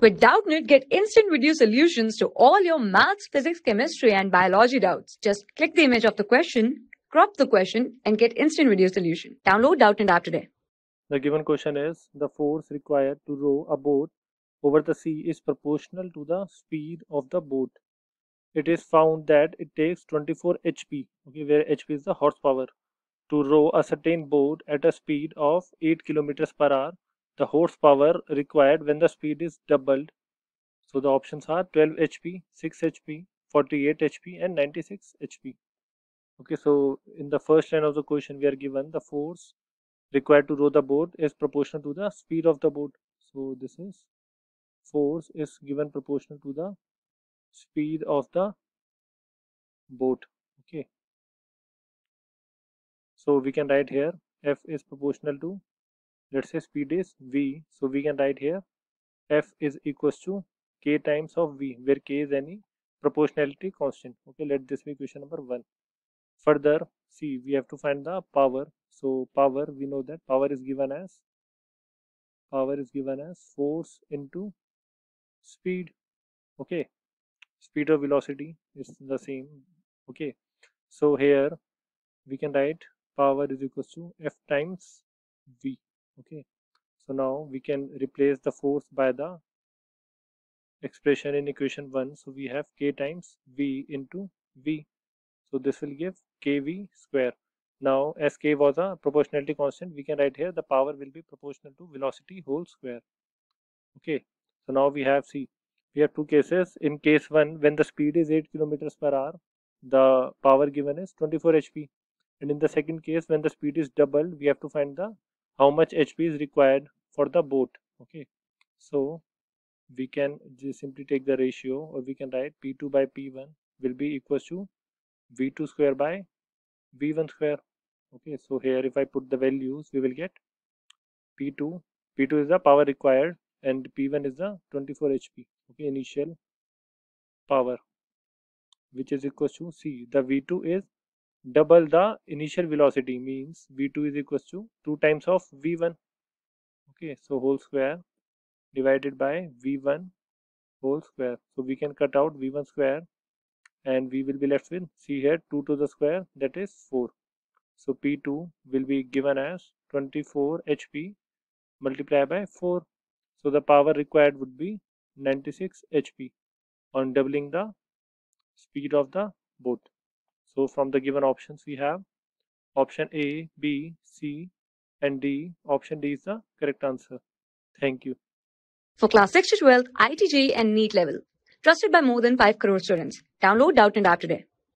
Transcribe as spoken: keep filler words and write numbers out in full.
With Doubtnut, get instant video solutions to all your maths, physics, chemistry, and biology doubts. Just click the image of the question, crop the question, and get instant video solution. Download Doubtnut app today. The given question is, the force required to row a boat over the sea is proportional to the speed of the boat. It is found that it takes twenty-four H P, okay, where H P is the horsepower, to row a certain boat at a speed of eight kilometers per hour. The horsepower required when the speed is doubled. So the options are twelve H P, six H P, forty-eight H P, and ninety-six H P. Okay, so in the first line of the question, we are given the force required to row the boat is proportional to the speed of the boat. So this is force is given proportional to the speed of the boat. Okay, so we can write here F is proportional to, let's say speed is V, so we can write here F is equals to K times of V, where K is any proportionality constant. Okay, let this be question number one. Further, see, we have to find the power. So power, we know that power is given as power is given as force into speed. Okay, speed or velocity is the same. Okay, so here we can write power is equals to F times V. Okay, so now we can replace the force by the expression in equation one. So we have K times V into V. So this will give kV square. Now as K was a proportionality constant, we can write here the power will be proportional to velocity whole square. Okay, so now we have, see, we have two cases. In case one, when the speed is eight kilometers per hour, the power given is twenty-four H P. And in the second case, when the speed is doubled, we have to find the how much H P is required for the boat. Okay, so we can just simply take the ratio, or we can write P two by P one will be equals to V two square by V one square. Okay, so here if I put the values, we will get P two. P two is the power required and P one is the twenty-four H P. Okay, initial power, which is equals to, see, the V two is double the initial velocity, means V two is equals to two times of V one. Okay, so whole square divided by V one whole square. So we can cut out V one square and we will be left with, see here, two to the square, that is four. So P two will be given as twenty-four H P multiplied by four. So the power required would be ninety-six H P on doubling the speed of the boat. So from the given options, we have option A, B, C, and D. Option D is the correct answer. Thank you. For class six to twelve, I I T J E E and NEET level. Trusted by more than five crore students. Download Doubtnut app today.